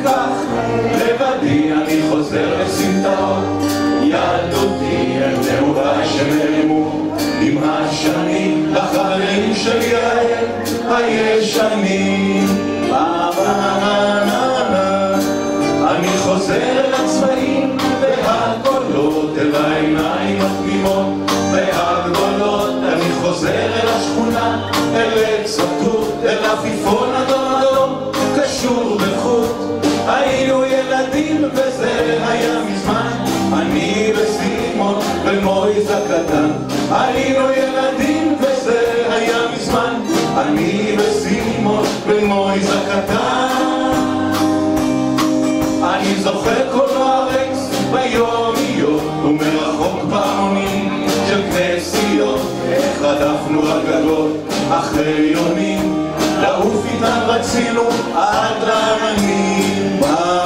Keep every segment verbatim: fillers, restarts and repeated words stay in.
כך לבדי אני חוזר לסמטאות ילדותי אל נעוריי שנעלמו עם השנים לחברים שלי הישנים. אני חוזר לצבעים והגדולות אל העיניים התמימות והגדולות. אני חוזר אל השכונה, אל צפות, אל עפיפון אדום אדום קשור בחוט. היינו ילדים וזה היה מזמן, אני וסימון ומויז הקטן. היינו ילדים וזה היה מזמן, אני וסימון ומויז הקטן. אני זוכר קולנוע רקס ביומיות ומרחוק פעמונים של כנסיות, איך רדפנו על גגות אחרי יונים, לעוף איתן רצינו עד רעננים.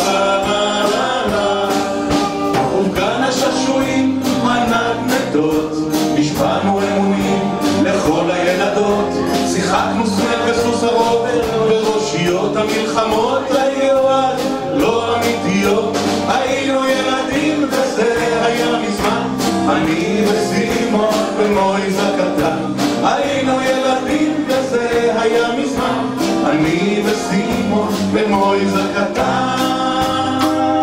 ובגן השעשועים מנגנדות נשבענו אמונים לכל הילדות, שיחקנו סמל וסוס הרובר וראשיות המלחמות היו אז לא אמיתיות. היינו ילדים וזה היה מזמן, אני וסימון ומויז הקטן. היינו ילדים וזה היה מזמן, אני וסימון ומויז הקטן.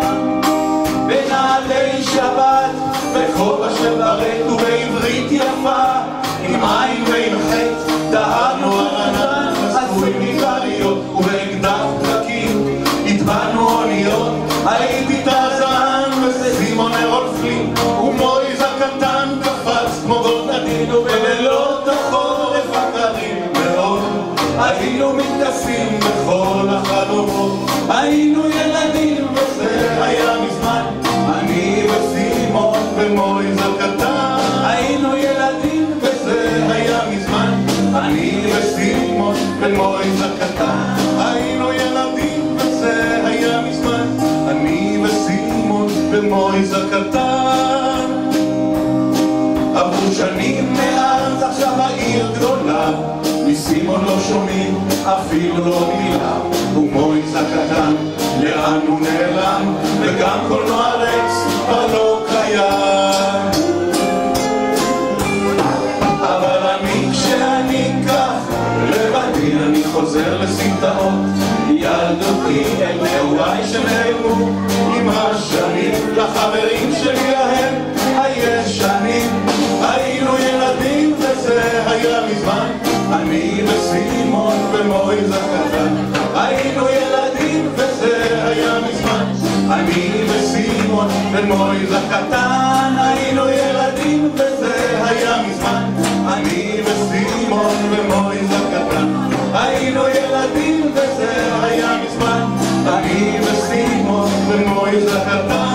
בנעלי שבת בכובע של ברט ובעברית יפה עם עין ועם חטא דהרנו על ענן עשוי מגריות ובאקדח פרקים הטבענו אוניות. הייתי טרזן וסימון הרול פלין ומויז הקטן קפץ כמו גול נדין, ובלילות החורף הקרים מאוד היינו מתכסים בכל החלומות. היינו ילדים וזה היה מזמן, אני וסימון ומויז הקטן. היינו ילדים וזה היה מזמן, אני וסימון ומויז הקטן. היינו ילדים וזה היה מזמן, אני וסימון ומויז הקטן. עברו שנים מאז עכשיו העיר גדולה, מסימון לא שומעים אפילו לא מילה, ומויז הקטן לאן הוא נעלם, וגם קולנוע רקס כבר לא קיים. אבל אני כשאני כך לבדי אני חוזר לסמטאות ילדותי אל נעוריי שנעלמו עם השנים לחברים שלי ההם הישנים. היינו ילדים וזה היה מזמן, אני וסימון ומויז הקטן. היינו ילדים וזה היה מזמן, אני וסימון ומויז הקטן. היינו ילדים וזה היה מזמן, אני וסימון ומויז הקטן. היינו ילדים וזה היה מזמן, אני וסימון ומויז הקטן.